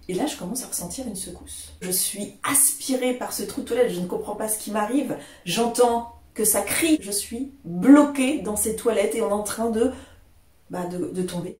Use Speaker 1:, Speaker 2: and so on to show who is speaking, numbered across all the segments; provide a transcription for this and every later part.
Speaker 1: Et là, je commence à ressentir une secousse. Je suis aspirée par ce trou de toilette, je ne comprends pas ce qui m'arrive. J'entends que ça crie. Je suis bloquée dans ces toilettes et on est en train de tomber.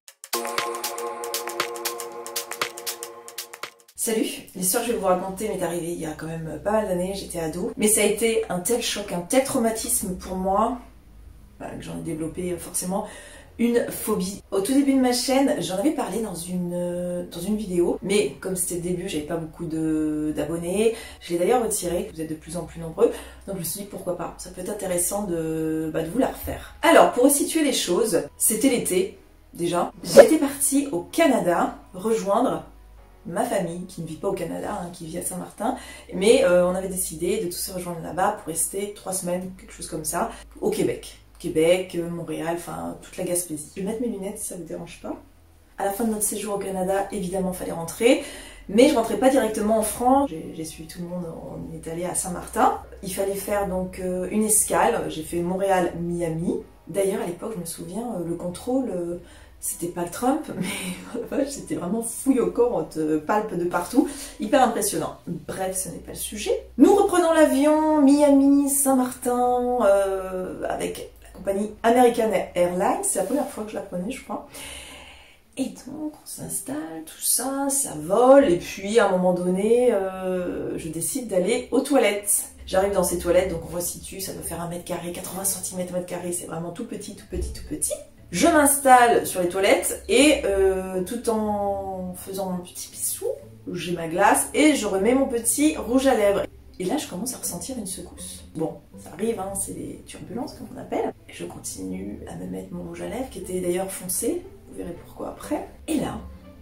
Speaker 1: Salut, l'histoire que je vais vous raconter m'est arrivée il y a quand même pas mal d'années, j'étais ado. Mais ça a été un tel choc, un tel traumatisme pour moi, que j'en ai développé forcément une phobie. Au tout début de ma chaîne, j'en avais parlé dans une vidéo, mais comme c'était le début, j'avais pas beaucoup d'abonnés. Je l'ai d'ailleurs retiré, vous êtes de plus en plus nombreux, donc je me suis dit pourquoi pas, ça peut être intéressant de vous la refaire. Alors, pour resituer les choses, c'était l'été, déjà. J'étais partie au Canada rejoindre ma famille, qui ne vit pas au Canada, qui vit à Saint-Martin, mais on avait décidé de tous se rejoindre là-bas pour rester 3 semaines, quelque chose comme ça, au Québec. Québec, Montréal, enfin toute la Gaspésie. Je vais mettre mes lunettes si ça vous dérange pas. À la fin de notre séjour au Canada, évidemment, il fallait rentrer, mais je rentrais pas directement en France. J'ai suivi tout le monde, on est allé à Saint-Martin. Il fallait faire donc une escale, j'ai fait Montréal-Miami. D'ailleurs, à l'époque, je me souviens, le contrôle, c'était pas le Trump, mais c'était vraiment fouille au corps, on te palpe de partout. Hyper impressionnant. Bref, ce n'est pas le sujet. Nous reprenons l'avion, Miami, Saint-Martin, avec compagnie American Airlines, c'est la première fois que je la prenais, je crois. Et donc, on s'installe, tout ça, ça vole, et puis à un moment donné, je décide d'aller aux toilettes. J'arrive dans ces toilettes, donc on resitue, ça doit faire 1 mètre carré, 80 cm, c'est vraiment tout petit, tout petit, tout petit. Je m'installe sur les toilettes, et tout en faisant mon petit pissou, j'ai ma glace, et je remets mon petit rouge à lèvres. Et là, je commence à ressentir une secousse. Bon, ça arrive, c'est des turbulences, comme on appelle. Et je continue à me mettre mon rouge à lèvres, qui était d'ailleurs foncé. Vous verrez pourquoi après. Et là,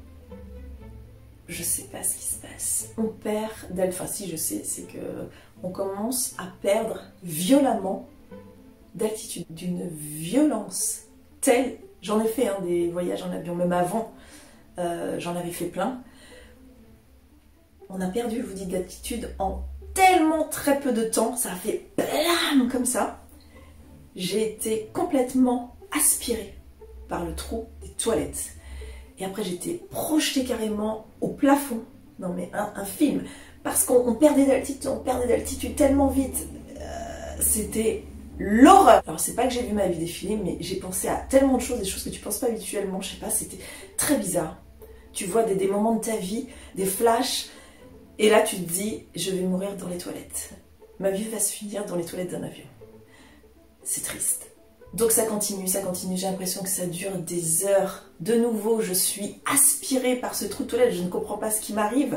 Speaker 1: je sais pas ce qui se passe. On perd d'alpha. Si, je sais, c'est que on commence à perdre violemment d'altitude. D'une violence telle. J'en ai fait des voyages en avion, même avant, j'en avais fait plein. On a perdu, je vous dis, d'altitude en tellement très peu de temps, ça a fait blam comme ça. J'ai été complètement aspirée par le trou des toilettes. Et après j'étais projetée carrément au plafond. Non mais un film. Parce qu'on perdait d'altitude tellement vite. C'était l'horreur. Alors c'est pas que j'ai vu ma vie défiler, mais j'ai pensé à tellement de choses, des choses que tu penses pas habituellement, je sais pas, c'était très bizarre. Tu vois des moments de ta vie, des flashs. Et là, tu te dis, je vais mourir dans les toilettes. Ma vie va se finir dans les toilettes d'un avion. C'est triste. Donc ça continue, j'ai l'impression que ça dure des heures. De nouveau, je suis aspirée par ce trou de toilette, je ne comprends pas ce qui m'arrive.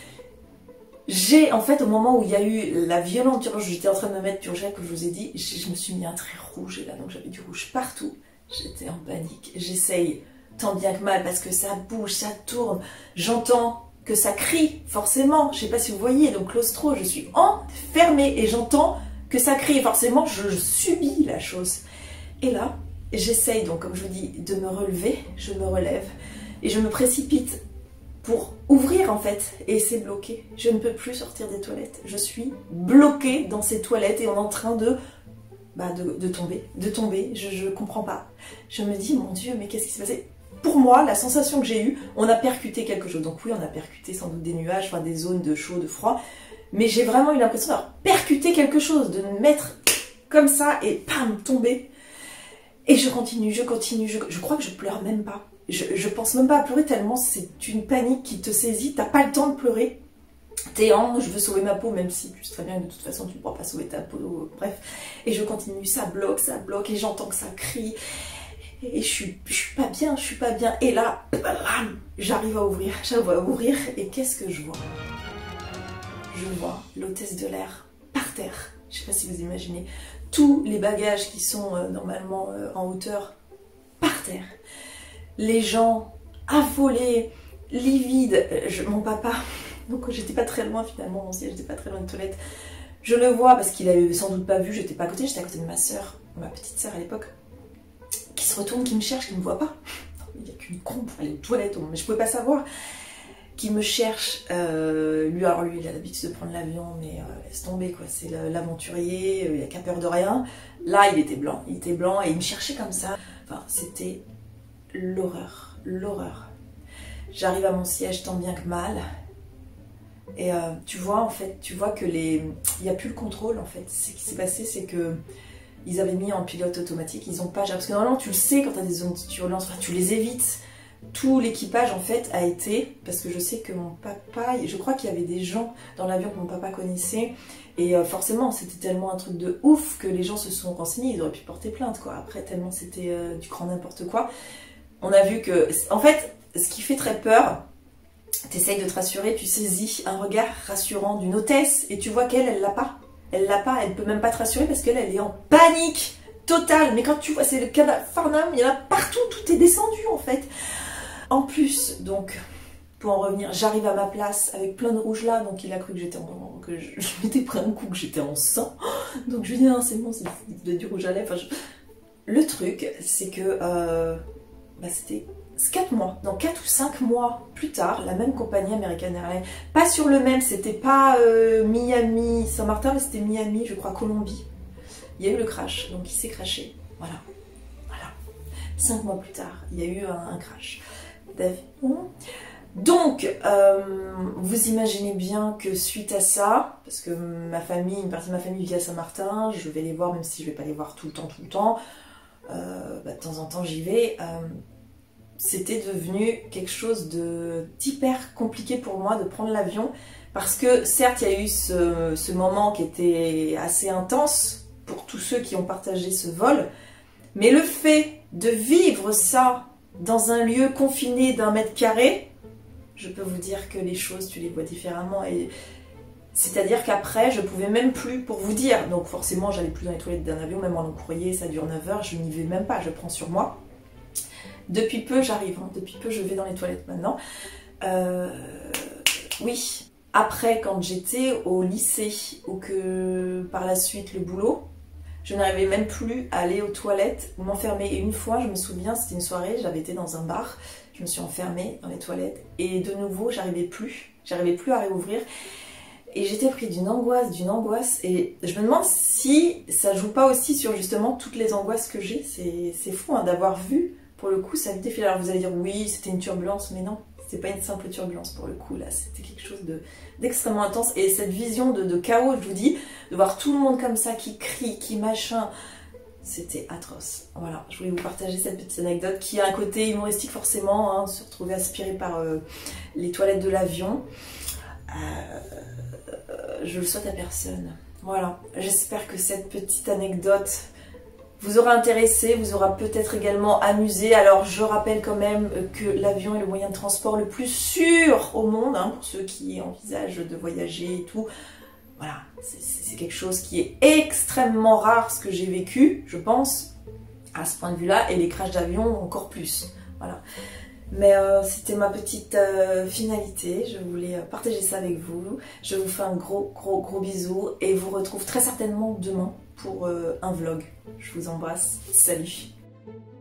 Speaker 1: En fait, au moment où il y a eu la violente urgence, j'étais en train de me mettre du rouge, comme je vous ai dit, je me suis mis un trait rouge, et là, donc j'avais du rouge partout. J'étais en panique. J'essaye tant bien que mal, parce que ça bouge, ça tourne, j'entends que ça crie, forcément, je sais pas si vous voyez, donc claustro, je suis enfermée et j'entends que ça crie, forcément, je subis la chose. Et là, j'essaye donc, comme je vous dis, de me relever, je me relève et je me précipite pour ouvrir en fait, et c'est bloqué. Je ne peux plus sortir des toilettes, je suis bloquée dans ces toilettes et on est en train de tomber, je comprends pas. Je me dis, mon Dieu, mais qu'est-ce qui s'est passé ? Pour moi, la sensation que j'ai eue, on a percuté quelque chose. Donc oui, on a percuté sans doute des nuages, enfin des zones de chaud, de froid. Mais j'ai vraiment eu l'impression d'avoir percuté quelque chose, de me mettre comme ça et pam, tomber. Et je continue, je crois que je pleure même pas. Je pense même pas à pleurer tellement c'est une panique qui te saisit, t'as pas le temps de pleurer. T'es je veux sauver ma peau, même si tu sais très bien que de toute façon tu ne pourras pas sauver ta peau, bref. Et je continue, ça bloque, et j'entends que ça crie. Et je suis pas bien, Et là, j'arrive à ouvrir, et qu'est-ce que je vois? Je vois l'hôtesse de l'air par terre. Je sais pas si vous imaginez. Tous les bagages qui sont normalement en hauteur, par terre. Les gens affolés, livides. Mon papa, donc j'étais pas très loin finalement, mon siège, j'étais pas très loin de toilette. Je le vois parce qu'il avait sans doute pas vu, j'étais pas à côté, j'étais à côté de ma soeur, ma petite soeur à l'époque. Qui se retourne, qui me cherche, qui ne me voit pas. Il n'y a qu'une con pour aller aux toilettes, mais je ne pouvais pas savoir. Qui me cherche. Lui, il a l'habitude de prendre l'avion, mais laisse tomber, quoi. C'est l'aventurier, il n'a qu'à peur de rien. Là, il était blanc et il me cherchait comme ça. Enfin, c'était l'horreur. J'arrive à mon siège tant bien que mal. Et tu vois, en fait, tu vois que il n'y a plus le contrôle, en fait. Ce qui s'est passé, c'est que ils avaient mis en pilote automatique, ils ont pas... Parce que normalement, tu le sais quand tu as des zones de turbulence, enfin, tu les évites. Tout l'équipage, en fait, a été... Parce que je sais que mon papa... Je crois qu'il y avait des gens dans l'avion que mon papa connaissait. Et forcément, c'était tellement un truc de ouf que les gens se sont renseignés. Ils auraient pu porter plainte, quoi. Après, tellement c'était du grand n'importe quoi. On a vu que... En fait, ce qui fait très peur... T'essayes de te rassurer, tu saisis un regard rassurant d'une hôtesse et tu vois qu'elle, elle l'a pas. Elle l'a pas, elle peut même pas te rassurer parce qu'elle, elle est en panique totale. Mais quand tu vois, c'est le cas Farnham, il y en a partout, tout est descendu en fait. En plus, donc, pour en revenir, j'arrive à ma place avec plein de rouge là, donc il a cru que j'étais que je m'étais pris un coup, que j'étais en sang. Donc je lui dis, non, c'est bon, c'est du rouge à lèvres. Enfin, Le truc, c'est que c'était 4 mois, donc 4 ou 5 mois plus tard, la même compagnie American Airlines, pas sur le même, c'était pas Miami, Saint-Martin, mais c'était Miami, je crois, Colombie. Il y a eu le crash, donc il s'est crashé. Voilà. 5 mois plus tard, il y a eu un crash d'avion. Donc, vous imaginez bien que suite à ça, parce que ma famille, une partie de ma famille vit à Saint-Martin, je vais les voir, même si je vais pas les voir tout le temps, de temps en temps j'y vais. C'était devenu quelque chose d'hyper compliqué pour moi de prendre l'avion, parce que certes il y a eu ce moment qui était assez intense pour tous ceux qui ont partagé ce vol, mais le fait de vivre ça dans un lieu confiné d'1 mètre carré, je peux vous dire que les choses tu les vois différemment. Et c'est-à-dire qu'après je pouvais même plus, pour vous dire, donc forcément j'allais plus dans les toilettes d'un avion, même en long courrier ça dure 9 heures, je n'y vais même pas, je prends sur moi. Depuis peu, j'arrive, depuis peu, je vais dans les toilettes maintenant. Oui, après, quand j'étais au lycée, ou que par la suite le boulot, je n'arrivais même plus à aller aux toilettes ou m'enfermer. Et une fois, je me souviens, c'était une soirée, j'avais été dans un bar, je me suis enfermée dans les toilettes, et de nouveau, j'arrivais plus à réouvrir. Et j'étais pris d'une angoisse, et je me demande si ça joue pas aussi sur justement toutes les angoisses que j'ai. C'est fou hein, d'avoir vu. Pour le coup, ça me défile. Alors vous allez dire, oui, c'était une turbulence, mais non, c'était pas une simple turbulence pour le coup. Là, c'était quelque chose d'extrêmement intense. Et cette vision de chaos, je vous dis, de voir tout le monde comme ça, qui crie, qui machin, c'était atroce. Voilà, je voulais vous partager cette petite anecdote qui a un côté humoristique forcément, hein, se retrouver aspiré par les toilettes de l'avion. Je le souhaite à personne. Voilà, j'espère que cette petite anecdote vous aura intéressé, vous aura peut-être également amusé. Alors je rappelle quand même que l'avion est le moyen de transport le plus sûr au monde, hein, pour ceux qui envisagent de voyager et tout. Voilà, c'est quelque chose qui est extrêmement rare, ce que j'ai vécu, je pense, à ce point de vue-là, et les crashs d'avion encore plus. Voilà. Mais c'était ma petite finalité, je voulais partager ça avec vous. Je vous fais un gros bisou et vous retrouve très certainement demain pour un vlog. Je vous embrasse, salut!